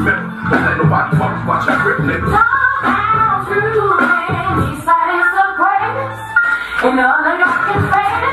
let nobody watch that grip, nigga. How true, and he says the greatest in all of your face.